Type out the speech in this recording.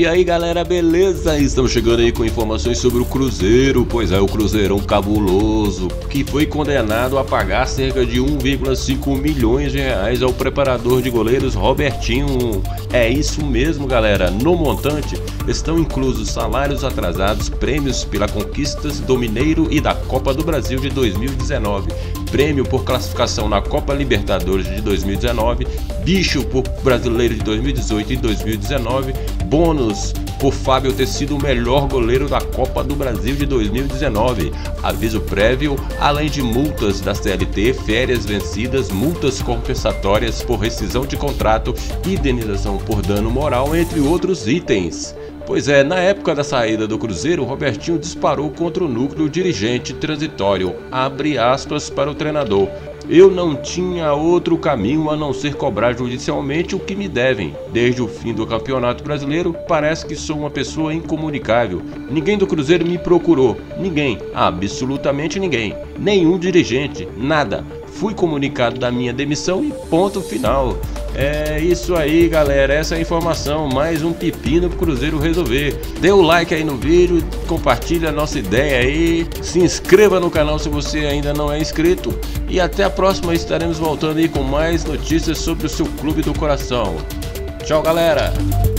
E aí galera, beleza? Estamos chegando aí com informações sobre o Cruzeiro. Pois é, o Cruzeirão cabuloso que foi condenado a pagar cerca de 1,5 milhões de reais ao preparador de goleiros Robertinho. É isso mesmo galera, no montante estão inclusos salários atrasados, prêmios pela conquistas do Mineiro e da Copa do Brasil de 2019, prêmio por classificação na Copa Libertadores de 2019, bicho por Brasileiro de 2018 e 2019, bônus por Fábio ter sido o melhor goleiro da Copa do Brasil de 2019, aviso prévio, além de multas da CLT, férias vencidas, multas compensatórias por rescisão de contrato, indenização por dano moral, entre outros itens. Pois é, na época da saída do Cruzeiro, Robertinho disparou contra o núcleo dirigente transitório, abre aspas para o treinador. Eu não tinha outro caminho a não ser cobrar judicialmente o que me devem. Desde o fim do Campeonato Brasileiro, parece que sou uma pessoa incomunicável. Ninguém do Cruzeiro me procurou. Ninguém. Absolutamente ninguém. Nenhum dirigente. Nada. Fui comunicado da minha demissão e ponto final. É isso aí galera, essa é a informação, mais um pepino pro Cruzeiro resolver. Dê o like aí no vídeo, compartilha a nossa ideia aí, se inscreva no canal se você ainda não é inscrito. E até a próxima, estaremos voltando aí com mais notícias sobre o seu clube do coração. Tchau galera!